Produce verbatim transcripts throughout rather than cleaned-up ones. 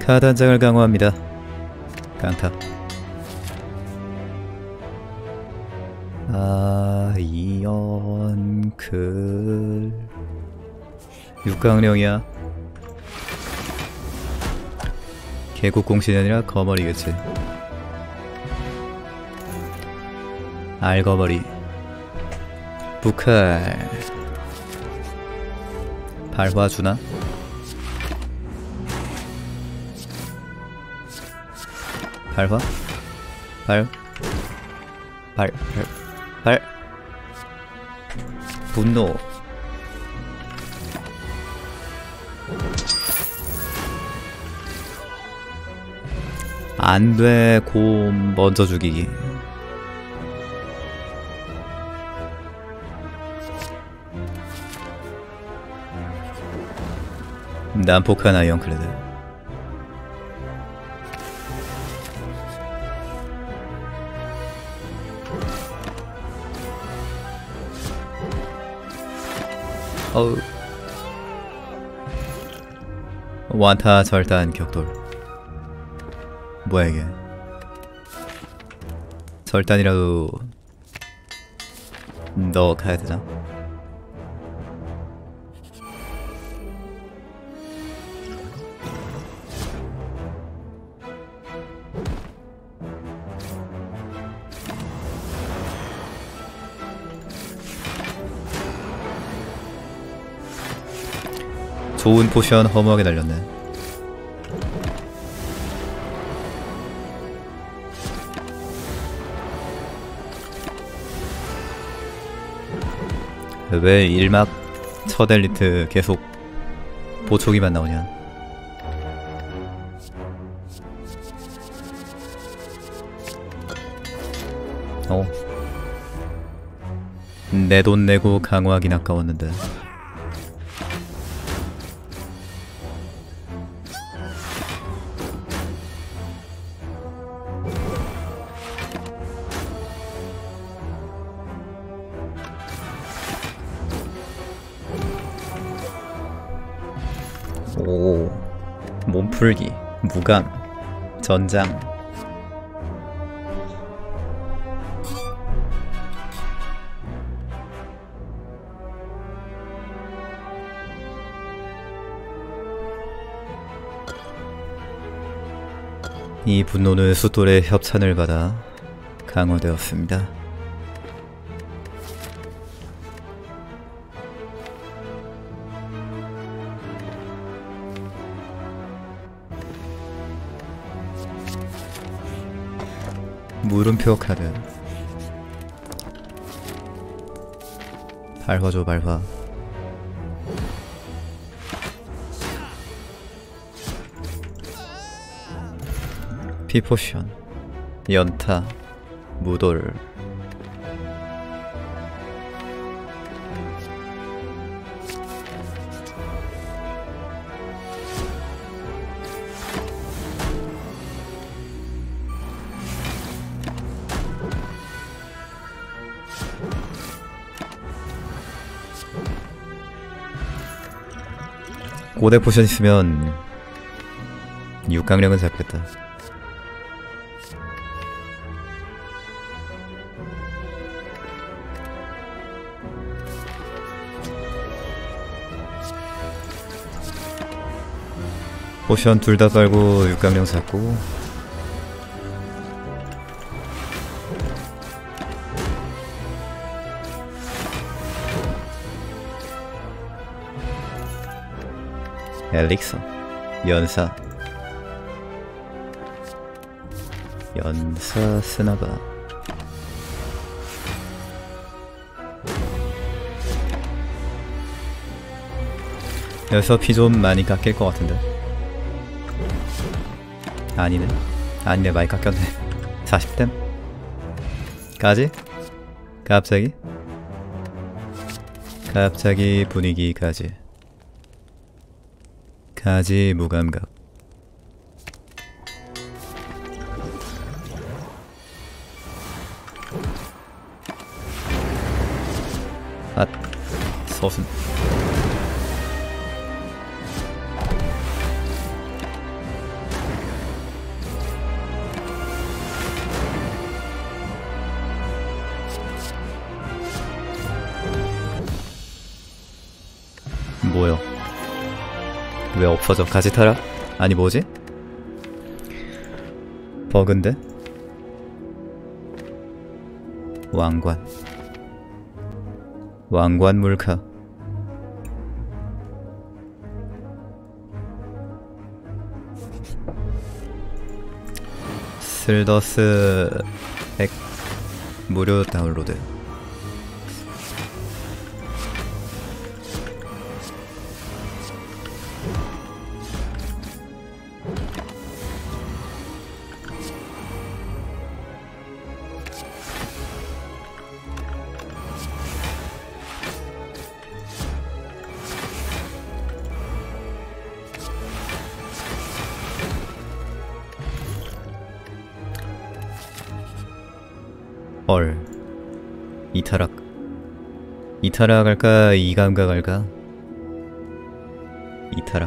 카드 한 장을 강화합니다. 강타. 아이언클 육강령이야. 개국공신이 아니라 거머리겠지. 알거머리. 북칼. 발화 주나? 발화? 발? 발? 발? 발? 분노. 안돼. 곰 먼저 죽이기. 난폭한 아이언클레드. 어우. 완타 절단 격돌. 뭐야 이게. 절단이라도 넣어 가야 되나? 좋은 포션 허무하게 날렸네. 왜 일막 첫 엘리트 계속 보초기만 나오냐. 어. 내 돈 내고 강화하긴 아까웠는데. 오, 몸풀기, 무감, 전장. 이 분노는 숫돌의 협찬을 받아 강화되었습니다. 물음표 카드. 발화죠 발화. 피포션. 연타. 무돌. 고대 포션 있으면 육강령은 잡겠다. 포션 둘 다 빨고 육강령 잡고. 엘릭서. 연사. 연사 쓰나봐. 여기서 피 좀 많이 깎일 것 같은데. 아니네. 아니네, 많이 깎였네. 사십 댐? 까지? 갑자기? 갑자기 분위기 가지. 가지 무감각. 아, 서순. 왜 없어져? 가지 타라? 아니 뭐지? 버그인데? 왕관 왕관 물카 슬더스 액 무료 다운로드. 헐. 이타락 이타락 할까? 이감각 할까? 이타락.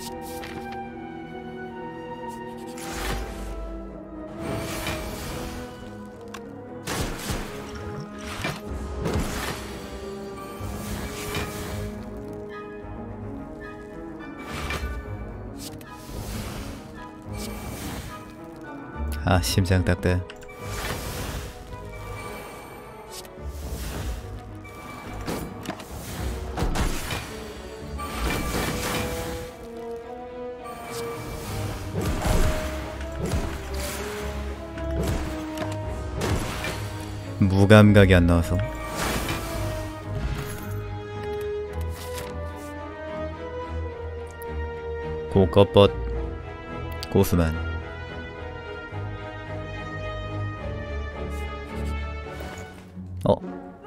아 심장 딱대. 무감각이 안 나와서. 고꺼뻗 고수만. 어?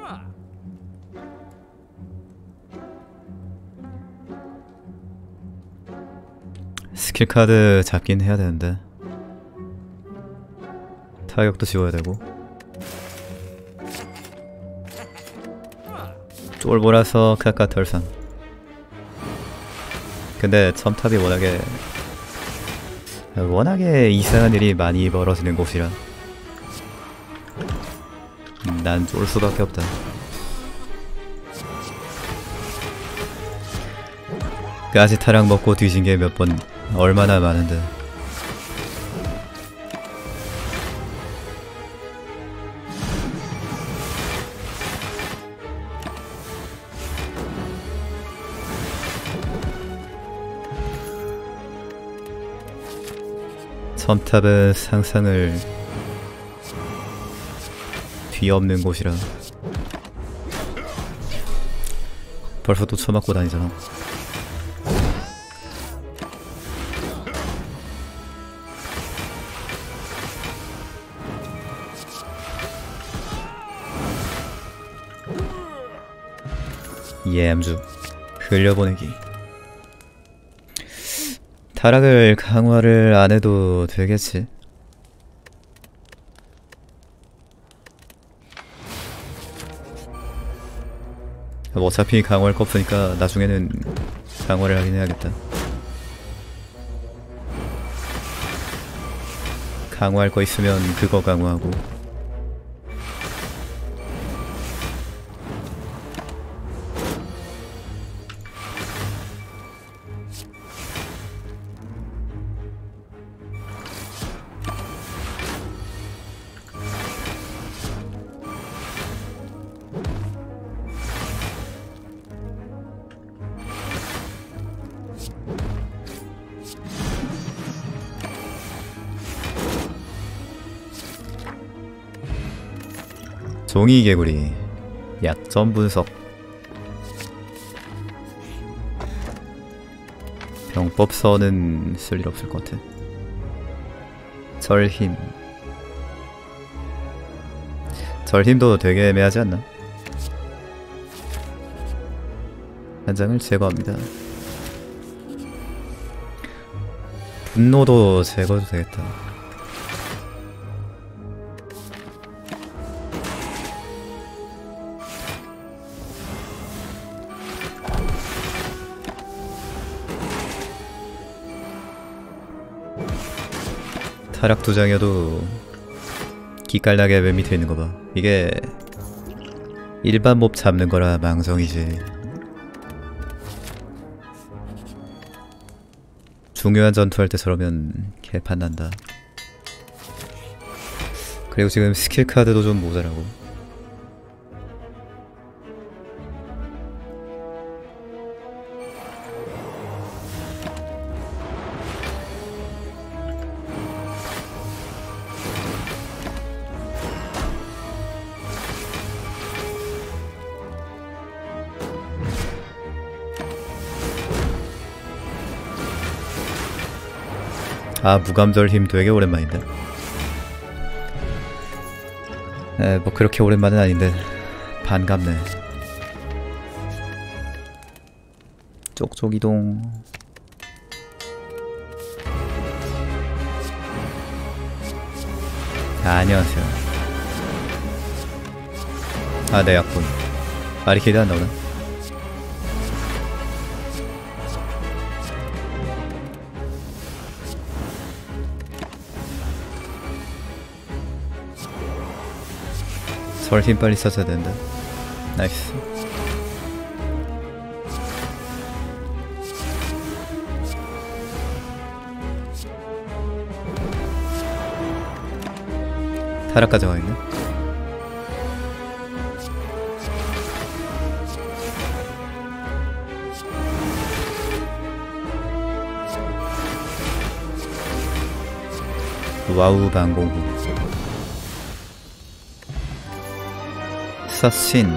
스킬 카드 잡긴 해야 되는데 타격도 지워야 되고. 쫄보라서 카카털상. 근데 첨탑이 워낙에 워낙에 이상한 일이 많이 벌어지는 곳이라 난 쫄 수밖에 없다. 가지타락 먹고 뒤진 게 몇 번 얼마나 많은데. 첨탑은 상상을 뒤엎는 곳이라. 벌써 또 쳐맞고 다니잖아. 예암주 흘려보내기. 타락을 강화를 안해도 되겠지. 어차피 강화할 거 없으니까 나중에는 강화를 하긴 해야겠다. 강화할 거 있으면 그거 강화하고. 종이개구리 약점 분석. 병법서는 쓸 일 없을 것 같아. 절힘. 절힘도 되게 애매하지 않나? 한 장을 제거합니다. 분노도 제거도 되겠다. 타락 두 장이어도 기깔나게 맨 밑에 있는 거 봐. 이게 일반 몹 잡는 거라 망정이지. 중요한 전투할 때 저러면 개판 난다. 그리고 지금 스킬 카드도 좀 모자라고. 아, 무감절 힘 되게 오랜만인데. 에, 뭐 그렇게 오랜만은 아닌데 반갑네. 쪽쪽 이동. 아, 안녕하세요. 아, 네, 약분. 바리케이드 안 나오나? 설 힘 빨리 써줘야 되는데. 나이스. 타락 가져가 있네. 와우 방공구. 사신.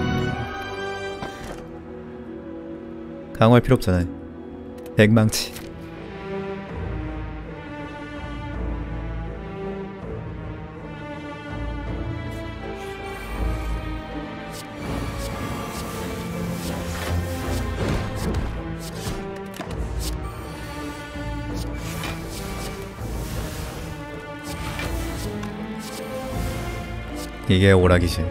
강화할 필요 없잖아요. 백망치. 이게 오락이지.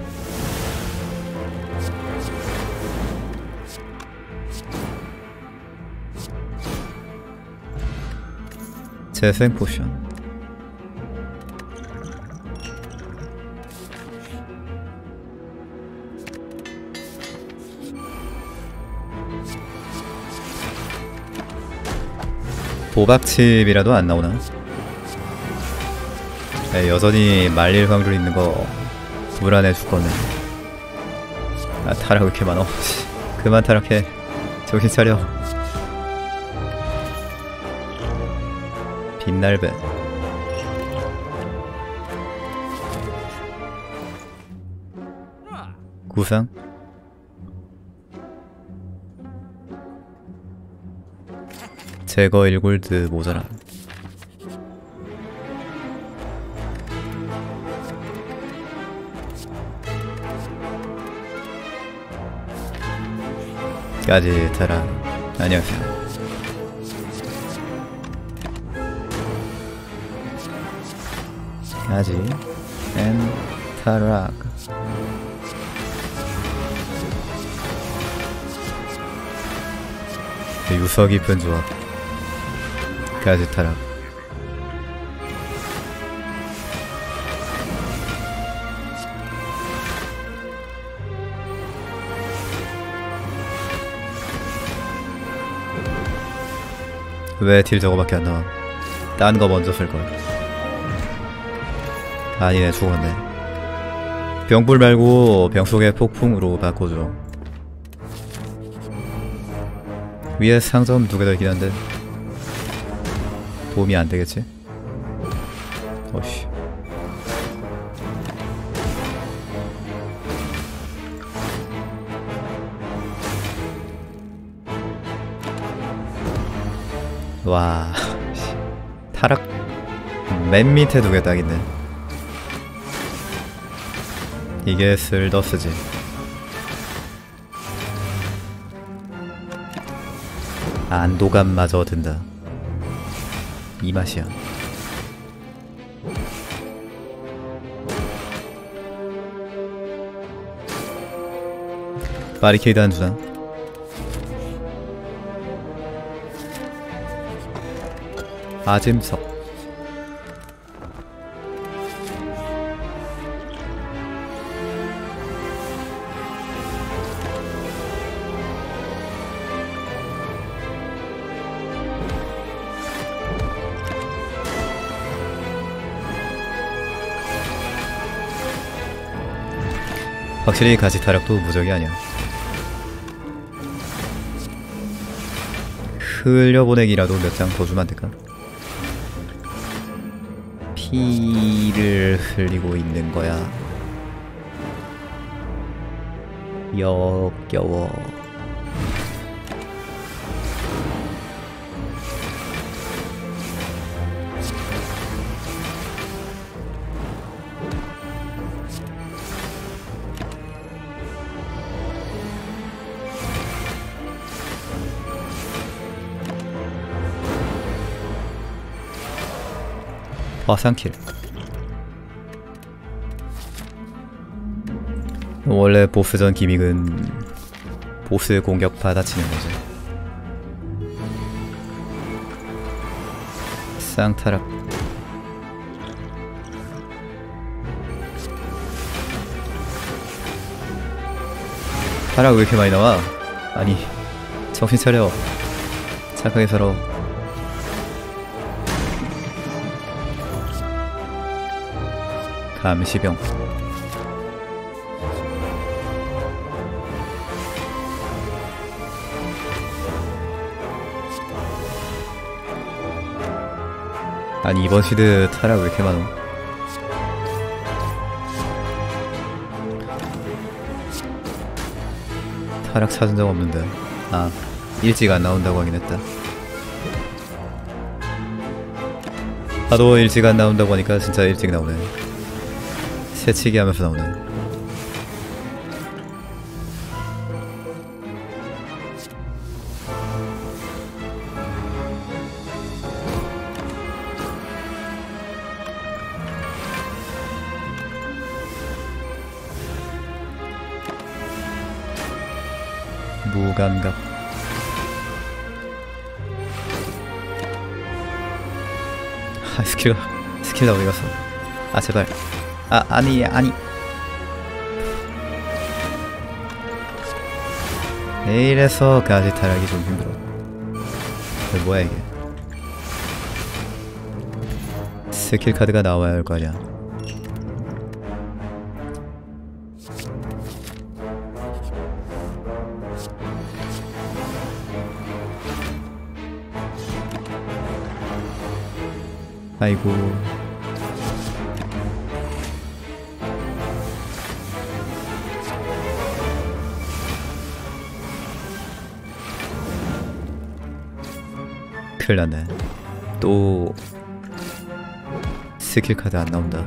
재생 포션. 도박칩이라도 안 나오나? 네, 여전히 말릴 확률 있는 거 불안해 죽겠네. 아, 타락 왜 이렇게 많어? 그만 타락해. 정신 차려. 빛날배. 구상. 제거 일 골드 모자라. 까지 타라. 안녕하세요. 까지 앤 타락. 유서 깊은 조합. 까지 타락. 왜 딜 저거밖에 안 나와? 딴 거 먼저 쓸걸. 아니네, 죽었네. 병불 말고 병 속의 폭풍으로 바꿔줘. 위에 상점 두 개 더 있긴 한데 도움이 안 되겠지? 어씨. 와, 타락 맨 밑에 두 개 딱 있네. 이게 쓸더스지. 안도감마저 든다. 이 맛이야. 바리케이드 한 주나? 아짐석. 확실히 가지 타락도 무적이 아니야. 흘려보내기라도 몇 장 더 주면 안 될까? 피를 흘리고 있는 거야. 역겨워. 화상킬. 원래 보스전 기믹은 보스 공격 받아치는 거지. 쌍타락. 타락 왜 이렇게 많이 나와? 아니, 정신 차려. 착하게 살아. 감시병. 아니 이번 시드 타락 왜 이렇게 많어? 타락 찾은 적 없는데. 아, 일찍 안 나온다고 하긴 했다. 하도 일찍 안 나온다고 하니까 진짜 일찍 나오네. 새치기 하면서 나오네. 무감각. 아, 스킬 스킬 다 어디 갔어? 아 제발. 아 아니 아니. 이래서 가지 타락이 좀 힘들어. 이게 뭐야 이게? 스킬 카드가 나와야 할 거 아니야. 아이고. 큰일났네. 또 스킬 카드 안 나온다.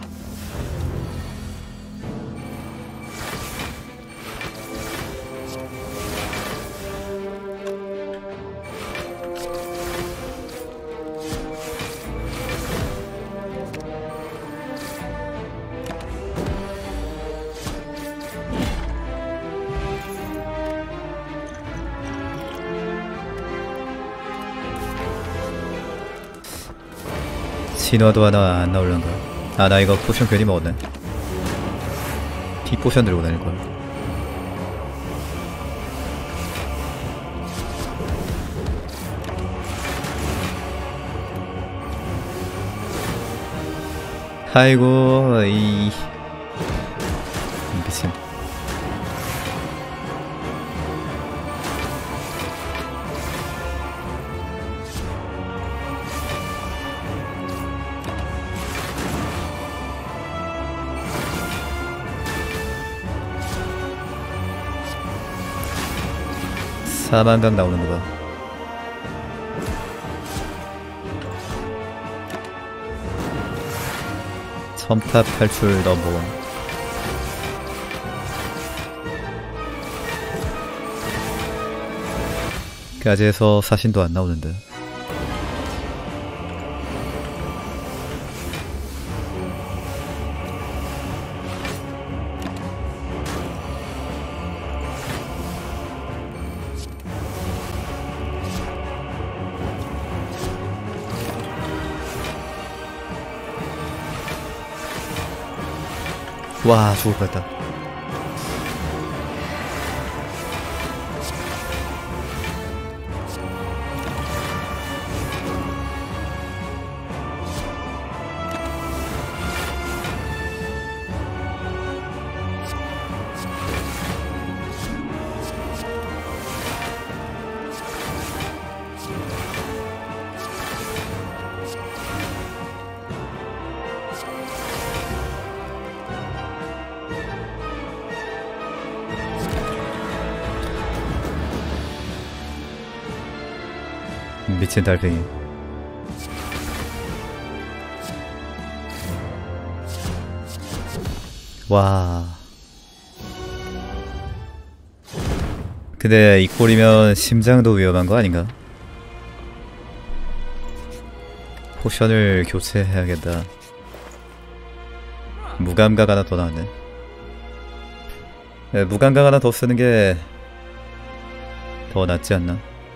진화도 하나 안 나올란가? 아, 나 이거 포션 괜히 먹었네. 비 포션 들고 다닐걸. 아이고, 이 미친. 사만각 나오는 거 봐. 첨탑 탈출 넘버원. 까지해서 사신도 안 나오는데. 와, 죽을 뻔했다. 미친 달팽이. 와. 근데 이 꼴이면 심장도 위험한 거 아닌가? 포션을 교체해야겠다. 무감각 하나 더 나왔네. 네, 무감각 하나 더 쓰는 게 더 낫지 않나?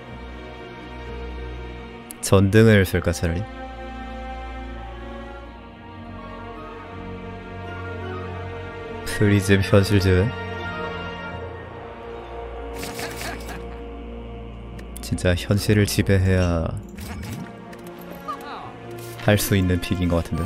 전등을 쓸까 차라리? 프리즘 현실제. 진짜 현실을 지배해야 할 수 있는 픽인 것 같은데.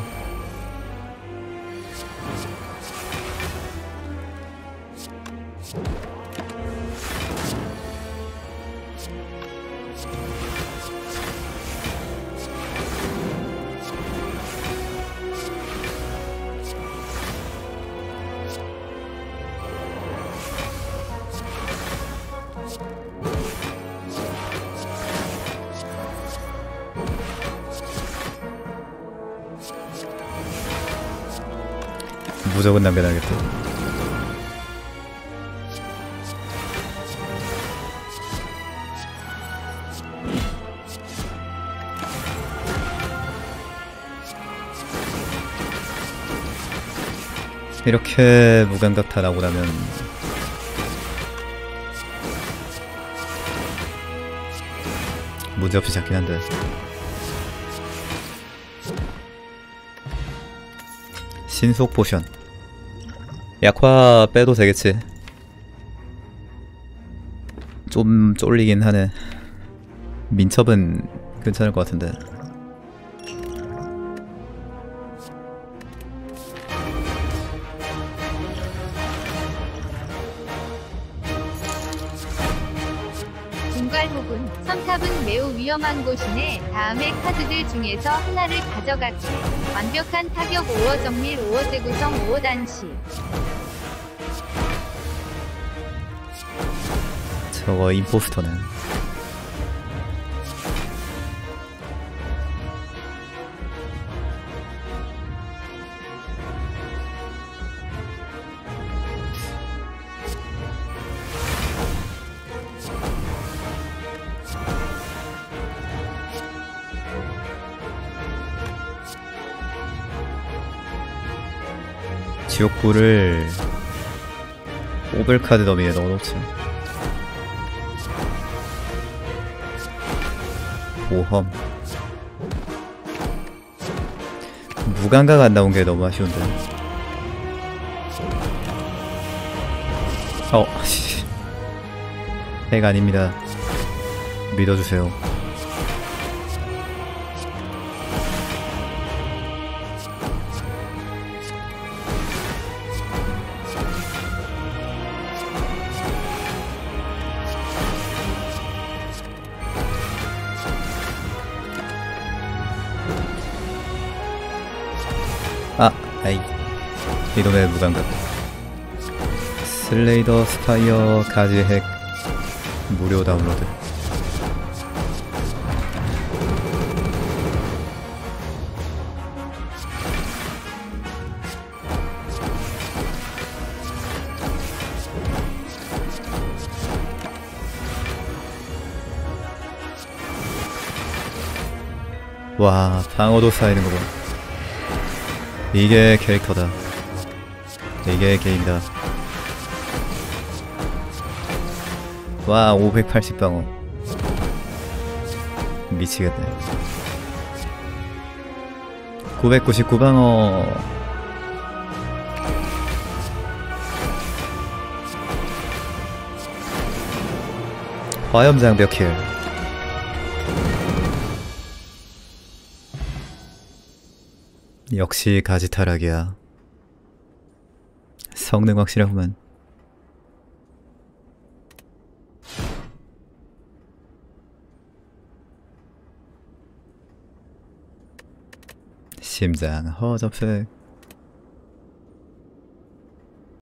무조건 남겨놔야겠다. 이렇게 무감각 다 나오고 나면 문제없이 잡긴 한데. 신속 포션. 약화 빼도 되겠지. 좀 쫄리긴 하네. 민첩은 괜찮을 것 같은데. 중괄호군 선탑은 매우 위험한 곳이네. 다음에 카드들 중에서 하나를 가져갈게. 완벽한 타격 오 호 정밀 오 호 재구성 오 호 단시. 저거 임포스터네. 지옥불을 오벨카드 더미에 넣어놓자. 모험. 무감각 안 나온 게 너무 아쉬운데. 어, 씨. 핵 아닙니다. 믿어주세요. 아, 아이. 이놈의 무감각. 슬레이더 스파이어 가지 핵 무료 다운로드. 와, 방어도 쌓이는 거 봐. 이게 캐릭터다. 이게 게임이다. 와, 오백팔십 방어. 미치겠네. 구백구십구 방어. 화염장 몇 킬. 역시 가지타락이야. 성능 확실하구만. 심장 허접색.